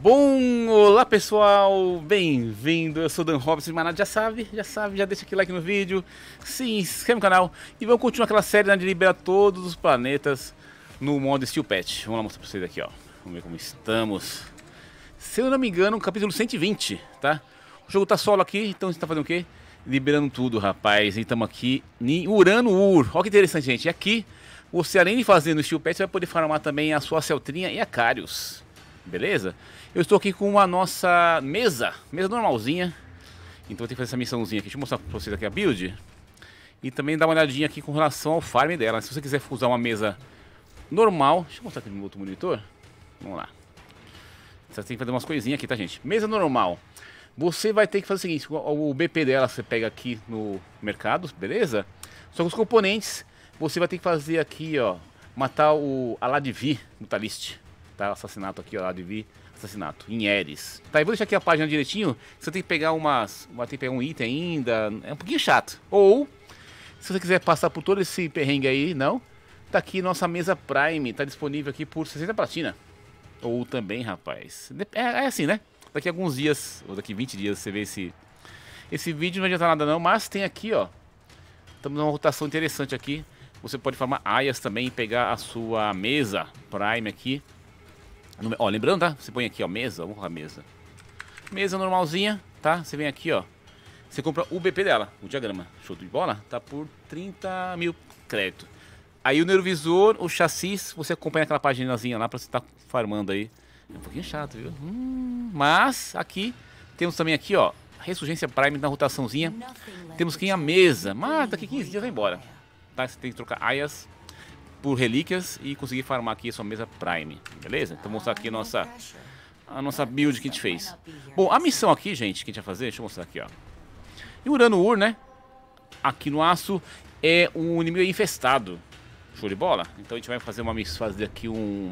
Bom, olá pessoal, bem-vindo, eu sou o Dan Robson, mas já sabe, já deixa aquele like no vídeo, se inscreve no canal e vamos continuar aquela série, né, de liberar todos os planetas no modo Steel Patch. Vamos lá mostrar pra vocês aqui, ó, vamos ver como estamos. Se eu não me engano, capítulo 120, tá? O jogo tá solo aqui, então a gente tá fazendo o quê? Liberando tudo, rapaz, e estamos aqui em Urano-Ur. Olha que interessante, gente, e aqui você, além de fazer no Steel Patch, vai poder farmar também a sua Celtrinha e a Carius, beleza? Eu estou aqui com a nossa mesa normalzinha. Então vou ter que fazer essa missãozinha aqui. Deixa eu mostrar para vocês aqui a build. E também dar uma olhadinha aqui com relação ao farm dela. Se você quiser usar uma mesa normal. Deixa eu mostrar aqui no outro monitor. Vamos lá. Você tem que fazer umas coisinhas aqui, tá, gente? Mesa normal. Você vai ter que fazer o seguinte. O BP dela você pega aqui no mercado, beleza? Só que os componentes você vai ter que fazer aqui, ó. Matar a Ladvi Mutalist. Tá? Assassinato aqui, ó. Ladvi assassinato, em Eris. Tá, eu vou deixar aqui a página direitinho. Você tem que pegar vai ter que pegar um item ainda. É um pouquinho chato. Ou, se você quiser passar por todo esse perrengue aí, não. Tá aqui nossa mesa Prime. Tá disponível aqui por 60 platina. Ou também, rapaz. É assim, né? Daqui a alguns dias, ou daqui 20 dias, você vê esse vídeo. Não adianta nada não, mas tem aqui, ó. Estamos numa rotação interessante aqui. Você pode farmar aias também e pegar a sua mesa Prime aqui. Ó, lembrando, tá? Você põe aqui, ó, mesa, vamos colocar mesa. Mesa normalzinha, tá? Você vem aqui, ó. Você compra o BP dela, o diagrama. Show de bola? Tá por 30 mil crédito. Aí o neurovisor, o chassi, você acompanha aquela paginazinha lá pra você estar farmando aí. É um pouquinho chato, viu? Mas aqui, temos também aqui, ó, Ressurgência Prime na rotaçãozinha. Temos aqui a mesa, mas daqui 15 dias vai embora. Tá? Você tem que trocar aias por relíquias e conseguir farmar aqui a sua mesa Prime, beleza? Então vou mostrar aqui a nossa build que a gente fez. Bom, a missão aqui, gente, que a gente vai fazer, deixa eu mostrar aqui, ó. Em Urano-Ur, né? Aqui no aço é um inimigo infestado. Show de bola? Então a gente vai fazer fazer aqui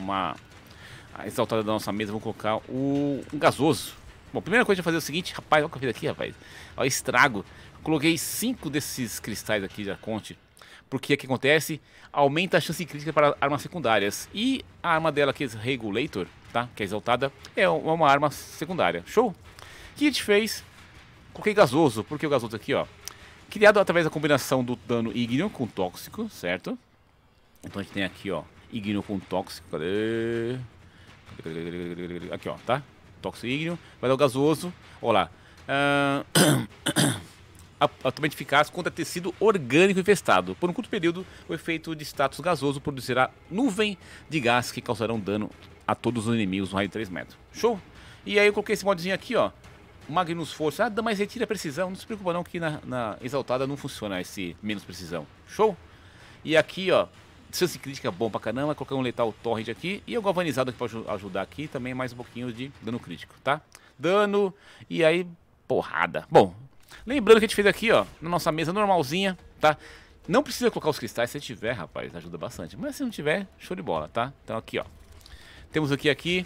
a exaltada da nossa mesa, vamos colocar um gasoso. Bom, a primeira coisa que a gente vai fazer é o seguinte, rapaz, olha o que eu fiz aqui, rapaz. Olha o estrago. Coloquei 5 desses cristais aqui da Conte. Porque o que acontece? Aumenta a chance crítica para armas secundárias. E a arma dela, que é Regulator, tá? Que é exaltada, é uma arma secundária. Show? O que a gente fez? Coloquei gasoso. Por que o gasoso aqui, ó? Criado através da combinação do dano ígneo com tóxico, certo? Então a gente tem aqui, ó, ígneo com tóxico. Cadê? Aqui, ó, tá? Tóxico ígneo. Vai dar o gasoso. Olha lá. Altamente eficaz contra tecido orgânico infestado. Por um curto período, o efeito de status gasoso produzirá nuvem de gás que causarão dano a todos os inimigos no raio de 3 metros. Show? E aí eu coloquei esse modzinho aqui, ó. Magnus Força. Ah, mas retira a precisão. Não se preocupa não que na exaltada não funciona esse menos precisão. Show? E aqui, ó. Chance crítica bom pra caramba. Coloquei um letal torrent aqui. E o galvanizado que pode ajudar aqui. Também mais um pouquinho de dano crítico, tá? Dano. E aí, porrada. Bom. Lembrando que a gente fez aqui, ó, na nossa mesa normalzinha, tá? Não precisa colocar os cristais, se tiver, rapaz, ajuda bastante. Mas se não tiver, show de bola, tá? Então aqui, ó. Temos aqui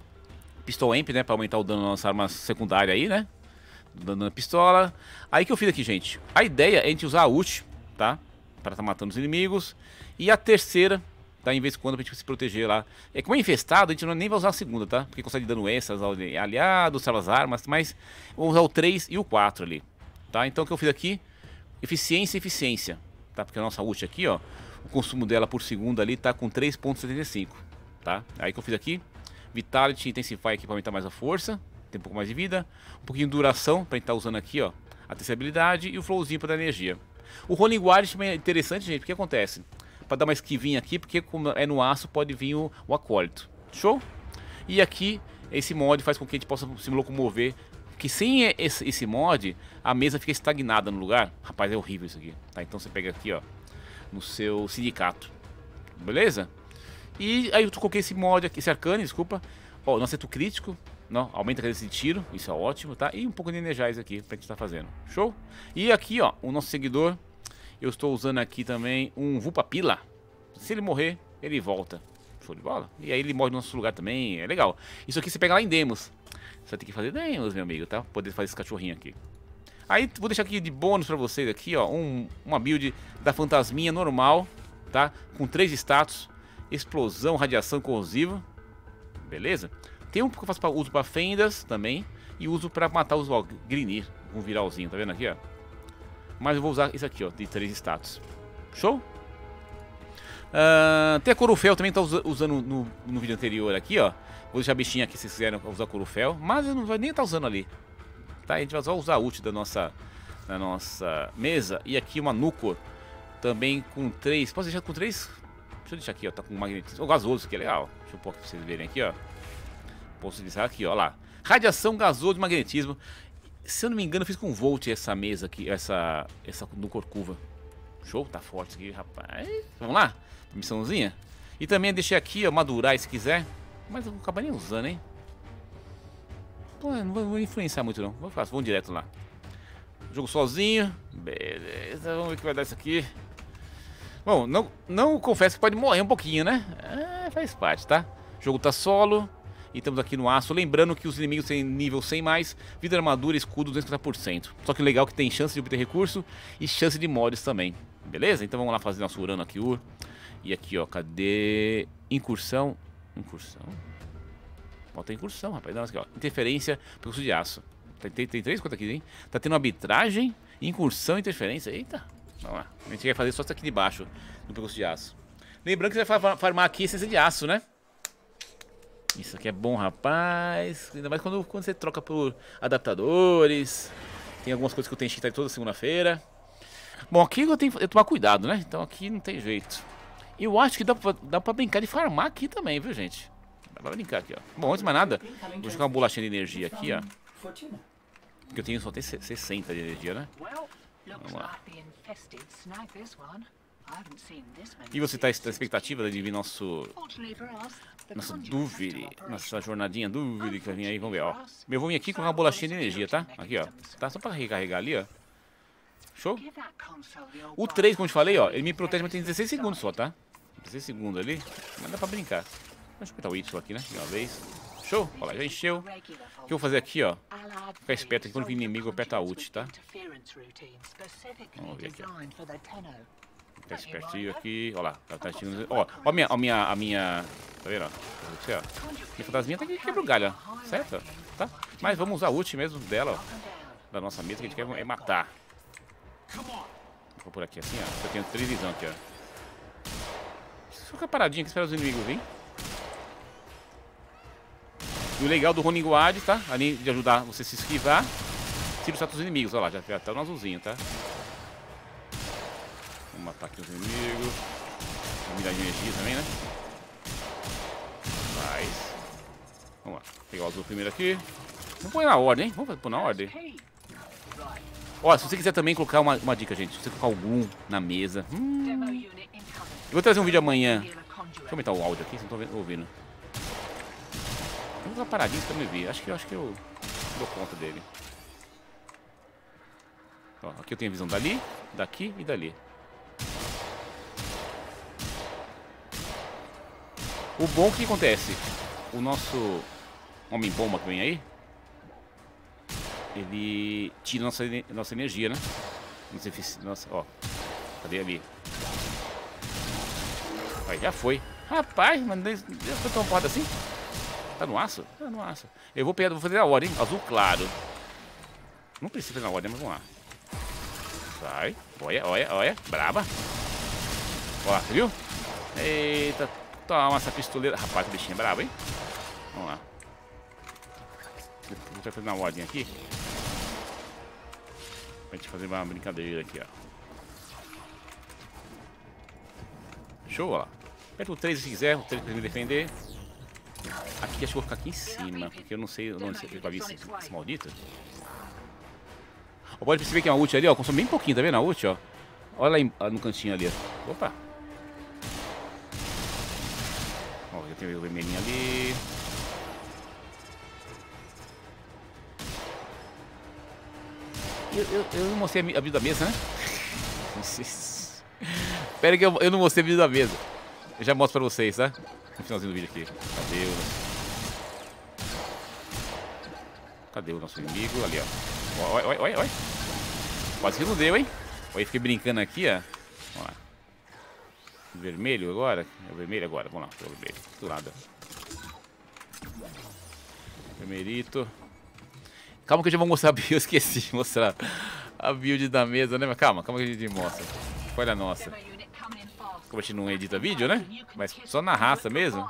Pistol Amp, né, pra aumentar o dano da nossa arma secundária aí, né? Dano na pistola. Aí que eu fiz aqui, gente. A ideia é a gente usar a ult, tá? Pra tá matando os inimigos. E a terceira, tá? Em vez de quando pra gente se proteger lá. É como é infestado, a gente nem vai usar a segunda, tá? Porque consegue dano extras ao aliado, salva as armas, mas vamos usar o 3 e o 4 ali. Tá? Então o que eu fiz aqui, eficiência e eficiência, tá? Porque a nossa ult aqui, ó, o consumo dela por segundo ali tá com 3.75, tá? Aí que eu fiz aqui, Vitality Intensify aqui para aumentar mais a força, tem um pouco mais de vida, um pouquinho de duração para gente estar usando aqui, ó, a terceira habilidade e o flowzinho para dar energia. O Rolling Guard também é interessante, gente, porque acontece? Para dar uma esquivinha aqui, porque como é no aço pode vir o acólito. Show? E aqui esse mod faz com que a gente possa se locomover. Que sem esse mod, a mesa fica estagnada no lugar. Rapaz, é horrível isso aqui, tá? Então você pega aqui, ó, no seu sindicato. Beleza? E aí eu coloquei esse mod aqui, esse arcane, desculpa. Ó, no acerto crítico, não, aumenta a cadência de tiro, isso é ótimo, tá? E um pouco de energize aqui pra gente estar fazendo. Show? E aqui, ó, o nosso seguidor, eu estou usando aqui também um Vupapila. Se ele morrer, ele volta. Show de bola? E aí ele morre no nosso lugar também, é legal. Isso aqui você pega lá em demos. Você vai ter que fazer demos, meu amigo, tá? Poder fazer esse cachorrinho aqui. Aí vou deixar aqui de bônus pra vocês aqui, ó, uma build da fantasminha normal, tá? Com 3 status, explosão, radiação corrosiva, beleza? Tem um que eu faço uso pra fendas também. E uso pra matar os Grinir. Um viralzinho, tá vendo aqui, ó? Mas eu vou usar esse aqui, ó, de 3 status. Show? Tem a Corufel também, tá usando no vídeo anterior aqui, ó. Vou deixar a bichinha aqui se vocês quiserem usar a Corufel. Mas eu não vou nem estar usando ali. Tá? A gente vai só usar a ult da nossa mesa. E aqui uma Nucor. Também com 3. Posso deixar com 3? Deixa eu deixar aqui, ó. Tá com magnetismo. O gasoso, que é legal. Deixa eu pôr aqui pra vocês verem aqui, ó. Posso utilizar aqui, ó lá. Radiação gasoso de magnetismo. Se eu não me engano, eu fiz com Volt essa mesa aqui. Essa Nucor curva. Show, tá forte isso aqui, rapaz. Vamos lá? Missãozinha. E também deixei aqui, ó, madurar se quiser. Mas eu vou acabar nem usando, hein? Pô, não vou influenciar muito não. Vamos direto lá. Jogo sozinho. Beleza, vamos ver o que vai dar isso aqui. Bom, não confesso que pode morrer um pouquinho, né? Faz parte, tá? O jogo tá solo. E estamos aqui no aço. Lembrando que os inimigos têm nível 100 mais, vida, armadura, escudo 250%. Só que legal que tem chance de obter recurso e chance de mods também. Beleza? Então vamos lá fazer nosso Urano aqui. E aqui, ó, cadê? Incursão. Bota incursão, rapaz. Não, aqui, ó. Interferência, percurso de aço. Tem 3 coisas aqui, hein? Tá tendo arbitragem, incursão e interferência. Eita. Vamos lá. A gente vai fazer só isso aqui de baixo, no percurso de aço. Lembrando que você vai farmar aqui essência de aço, né? Isso aqui é bom, rapaz. Ainda mais quando você troca por adaptadores. Tem algumas coisas que eu tenho que estar toda segunda-feira. Bom, aqui eu tenho que tomar cuidado, né? Então aqui não tem jeito. Eu acho que dá pra brincar de farmar aqui também, viu, gente? Dá pra brincar aqui, ó. Bom, antes de mais nada, vou jogar uma bolachinha de energia aqui, ó. Que eu tenho só tem 60 de energia, né? Vamos lá. E você tá na expectativa de vir nossa dúvida, nossa jornadinha dúvida que vai vir aí, vamos ver, ó. Eu vou vir aqui com uma bolachinha de energia, tá? Aqui, ó. Tá só pra recarregar ali, ó. Show? O 3, como eu te falei, ó, ele me protege, mas tem 16 segundos só, tá? 16 segundos ali, mas dá pra brincar. Deixa eu apertar o Y aqui, né? De uma vez. Show? Olha lá, já encheu. O que eu vou fazer aqui, ó? Ficar esperto aqui, quando vir inimigo eu aperto a ult, tá? Vamos ver aqui, ó. Ficar espertinho aqui, olha lá. Tá ó, ó a minha... Tá vendo, ó? Minha fantasminha tá aqui, quebra o galho, ó. Certo? Tá? Mas vamos usar a ult mesmo dela, ó. Da nossa mesa, que a gente quer matar. Vou por aqui assim, ó. Eu tenho 3 visão aqui, ó. Só ficar paradinho aqui, espera os inimigos virem. E o legal do Ronin Guard, tá? Além de ajudar você a se esquivar, tira os status dos inimigos. Olha lá, já tá no azulzinho, tá? Vamos matar aqui os inimigos. Vamos virar de energia também, né? Mas... Vamos lá. Pegar o azul primeiro aqui. Vamos pôr na ordem, hein? Vamos pôr na ordem. Ó, se você quiser também colocar uma dica, gente. Se você colocar algum na mesa... Eu vou trazer um vídeo amanhã. Deixa eu aumentar o áudio aqui, vocês não estão ouvindo. Vamos dar uma paradinha pra me ver. Acho que eu dou conta dele. Ó, aqui eu tenho a visão dali, daqui e dali. O bom que acontece, o nosso homem-bomba que vem aí, ele tira nossa energia, né? Nossa, ó, cadê ali? Aí, já foi. Rapaz, mas foi tão porrada assim? Tá no aço? Tá no aço. Eu vou fazer a ordem, hein? Azul claro. Não precisa fazer a ordem, mas vamos lá. Sai. Olha. Braba. Ó, você viu? Eita. Toma essa pistoleira. Rapaz, a bichinha é braba, hein? Vamos lá. A gente vai fazer uma ordem aqui. Pra gente fazer uma brincadeira aqui, ó. Show, ó lá. Aperta o 3 se quiser, o 3 pra me defender. Aqui acho que vou ficar aqui em cima, porque eu não sei onde você vai vir esse maldito. Ó, pode perceber que a ult ali, ó, consome bem pouquinho, tá vendo a ult, ó? Olha lá no cantinho ali, ó. Opa! Ó, já tem o vermelhinho ali. Eu não mostrei a vida da mesa, né? Espera que eu não mostrei a vida da mesa. Eu já mostro pra vocês, tá? No finalzinho do vídeo aqui. Cadê o nosso inimigo? Ali, ó. Olha. Quase que não deu, hein? Olha, fiquei brincando aqui, ó. Vamos lá. Vermelho agora? É o vermelho agora. Vamos lá, o vermelho. Do lado. Primeirito. Calma que eu já vou mostrar a build. Eu esqueci de mostrar a build da mesa, né? Mas calma que a gente mostra. Olha a nossa. Como a gente não edita vídeo, né? Mas só na raça mesmo.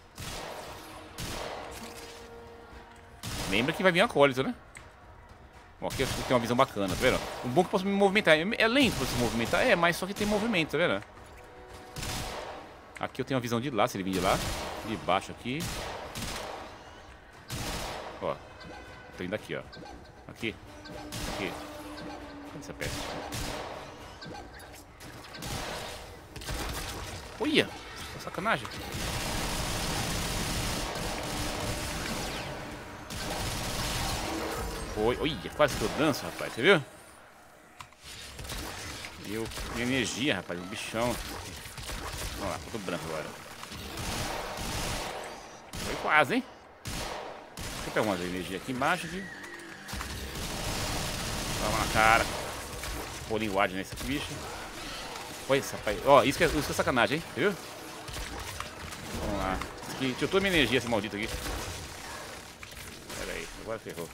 Lembra que vai vir a acólito, né? Bom, aqui eu acho que tem uma visão bacana, tá vendo? O bom é que eu posso me movimentar. É lento pra se movimentar, mas só que tem movimento, tá vendo? Aqui eu tenho uma visão de lá, se ele vir de lá. De baixo aqui. Ó. Tô indo aqui, ó. Aqui. Aqui. Cadê essa peça? Olha! Sacanagem. Foi. Olha, quase que eu danço, rapaz. Você viu? E eu tenho energia, rapaz. Um bichão. Vamos lá, tô branco agora. Foi quase, hein? Deixa eu pegar umas energia aqui embaixo. Aqui. Toma na cara. Pôr ward nesse bicho. Olha isso, rapaz. Ó, isso que é sacanagem, hein? Viu? Vamos lá. Isso aqui, tiltou minha energia, esse maldito aqui. Pera aí, agora ferrou.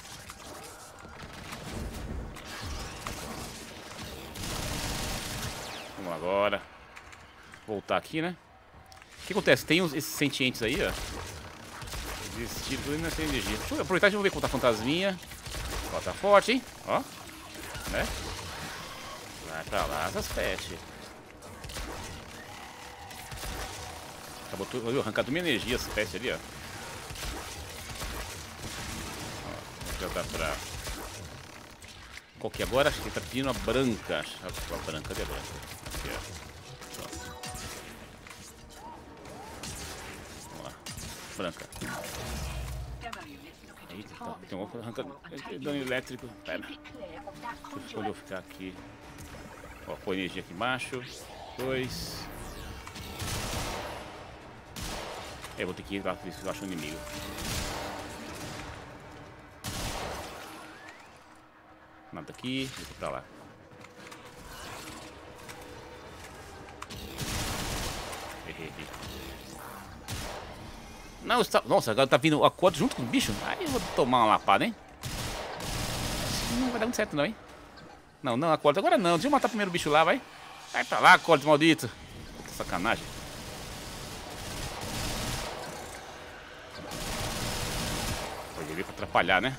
Vamos agora. Voltar aqui, né? O que acontece? Tem esses sentientes aí, ó. Existir tudo nessa energia. Deixa eu aproveitar e ver como tá a fantasminha. Ó, tá forte, hein? Ó. Né? Vai pra lá essas pestes. Acabou tudo. Arrancado minha energia essas pestes ali, ó. Ó. Já dá pra. Qual que é agora? Acho que ele tá pedindo a branca. A branca, cadê a branca? Aqui, ó. Branca. Eita, tá. Tem um outro arrancando. Dano elétrico. Pera. Deixa eu ficar aqui. Ó, põe energia aqui embaixo. 2. Eu vou ter que ir lá ver se eu acho um inimigo. Nada aqui. Deixa eu pra lá. Errei. Não, está... Nossa, agora tá vindo o acorde junto com o bicho? Aí eu vou tomar uma lapada, hein? Não vai dar muito certo não, hein? Não, acorde agora não. Deixa eu matar primeiro o bicho lá, vai. Vai pra lá, acorde maldito. Puta sacanagem. Pode vir pra atrapalhar, né?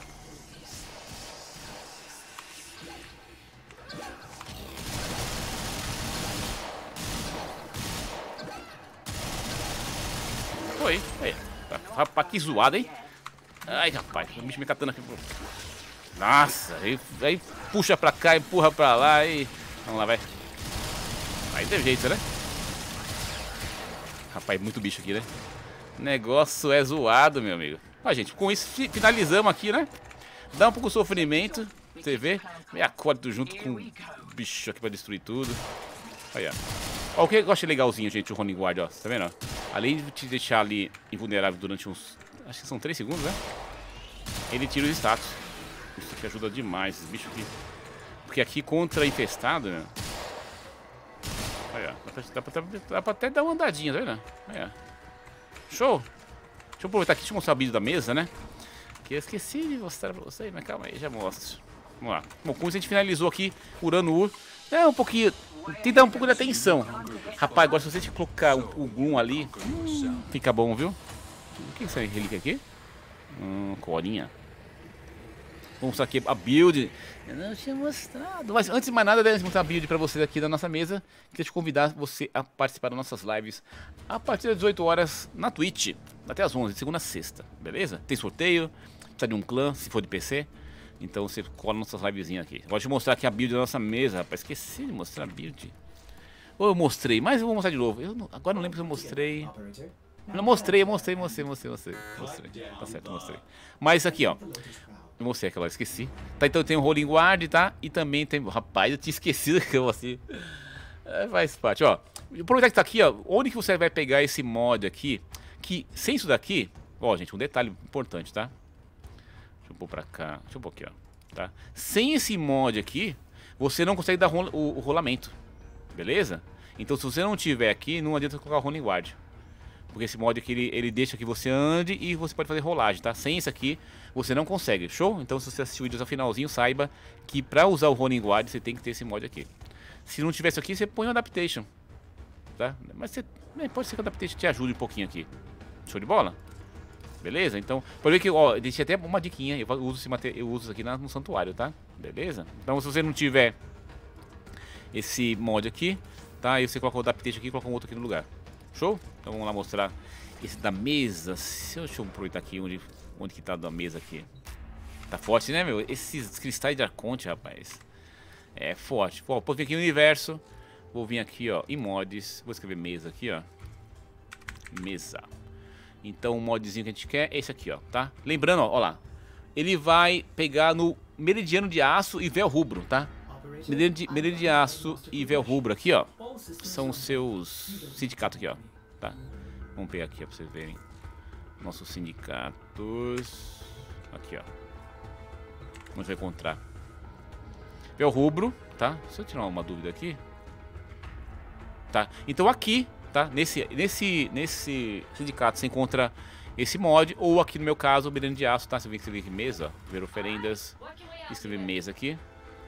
Foi, aí. Rapaz, que zoado, hein? Ai, rapaz, o bicho me catando aqui. Nossa, aí puxa pra cá, empurra pra lá e... Vamos lá, vai. Aí teve jeito, né? Rapaz, muito bicho aqui, né? O negócio é zoado, meu amigo. Ó, gente, com isso finalizamos aqui, né? Dá um pouco de sofrimento, você vê. Me acordo junto com o bicho aqui pra destruir tudo. Aí, ó. Ó, o que eu achei legalzinho, gente, o Ronin Guard, ó. Tá vendo, ó? Além de te deixar ali invulnerável durante uns... Acho que são 3 segundos, né? Ele tira os status. Isso aqui ajuda demais, esses bichos aqui. Porque aqui contra infestado, né? Aí, ó. Dá pra até dar uma andadinha, tá vendo? Aí, ó. Show! Deixa eu aproveitar aqui, deixa eu mostrar o vídeo da mesa, né? Que eu esqueci de mostrar pra vocês, mas calma aí, já mostro. Vamos lá. Bom, com isso a gente finalizou aqui o Urano-Ur. É um pouquinho... Tem que dar um pouco de atenção. Rapaz, agora se você colocar o Gloom ali, fica bom, viu? O que é essa relíquia aqui? Corinha. Vamos mostrar aqui a build. Eu não tinha mostrado. Mas antes de mais nada, antes de mostrar a build pra vocês aqui da nossa mesa, queria te convidar você a participar das nossas lives a partir das 18 horas na Twitch, até as 11, de segunda a sexta, beleza? Tem sorteio, precisa de um clã, se for de PC. Então você cola nossas livezinhas aqui. Vou te mostrar aqui a build da nossa mesa, rapaz. Esqueci de mostrar a build. Ou eu mostrei, mas eu vou mostrar de novo. Agora não lembro se eu mostrei. Não mostrei. Tá certo, mostrei. Mas aqui, ó. Eu mostrei aquela, esqueci. Tá, então tem o Rolling Guard, tá? E também tem... Rapaz, eu tinha esquecido que eu assim... faz parte, ó. Aproveitar que tá aqui, ó. Onde que você vai pegar esse mod aqui? Que sem isso daqui... Ó, gente, um detalhe importante, tá? Deixa eu pôr pra cá. Deixa eu pôr aqui, ó. Tá? Sem esse mod aqui, você não consegue dar o rolamento. Beleza? Então se você não tiver aqui, não adianta colocar o Rolling Guard. Porque esse mod aqui, ele deixa que você ande e você pode fazer rolagem, tá? Sem isso aqui, você não consegue, show? Então se você assistiu o vídeo ao finalzinho, saiba que pra usar o Running Guard, você tem que ter esse mod aqui. Se não tivesse aqui, você põe o Adaptation, tá? Mas você, pode ser que o Adaptation te ajude um pouquinho aqui. Show de bola? Beleza? Então, pode ver que, ó, deixei até uma diquinha, eu uso isso aqui no santuário, tá? Beleza? Então se você não tiver esse mod aqui, tá? Aí você coloca o Adaptation aqui e coloca um outro aqui no lugar. Show? Então vamos lá mostrar esse da mesa. Deixa eu aproveitar aqui onde que tá da mesa aqui. Tá forte, né, meu? Esses cristais de Arconte, rapaz. É forte. Pô, vou vir aqui no universo. Vou vir aqui, ó, em mods. Vou escrever mesa aqui, ó. Mesa. Então o modzinho que a gente quer é esse aqui, ó, tá? Lembrando, ó lá. Ele vai pegar no Meridiano de Aço e Véu Rubro, tá? Meridiano de Aço e Véu Rubro aqui, ó. São os seus sindicatos aqui, ó. Tá? Vamos pegar aqui, ó, pra vocês verem. Nossos sindicatos. Aqui, ó. Onde vai encontrar? Véu Rubro, tá? Deixa eu tirar uma dúvida aqui. Tá? Então aqui, tá? Nesse sindicato você encontra esse mod. Ou aqui no meu caso, o Meridiano de Aço, tá? Você vê que você vê aqui mesa, ó. Ver oferendas. Escrever mesa aqui.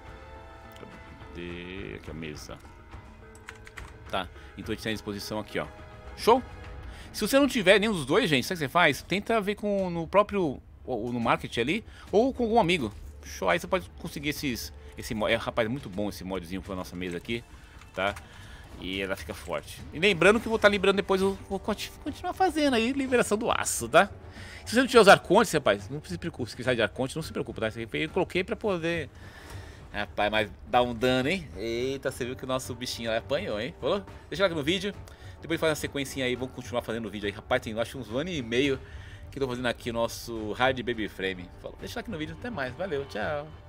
Aqui a mesa. Tá, então a gente tem à disposição aqui, ó. Show? Se você não tiver nenhum dos dois, gente, sabe o que você faz? Tenta ver no próprio, ou no market ali, ou com algum amigo. Show, aí você pode conseguir esse mod. Rapaz, é muito bom esse modzinho pra nossa mesa aqui, tá? E ela fica forte. E lembrando que eu vou estar liberando depois, eu vou continuar fazendo aí liberação do aço, tá? Se você não tiver os arcontes, rapaz, não se preocupe, se quiser de arconte, não se preocupe, tá? Eu coloquei pra poder... Rapaz, mas dá um dano, hein? Eita, você viu que o nosso bichinho lá apanhou, hein? Falou? Deixa lá aqui no vídeo. Depois faz uma sequência aí, vamos continuar fazendo o vídeo aí. Rapaz, tem acho uns 1 ano e meio que eu tô fazendo aqui o nosso Hard Baby Frame. Falou? Deixa lá aqui no vídeo. Até mais. Valeu, tchau.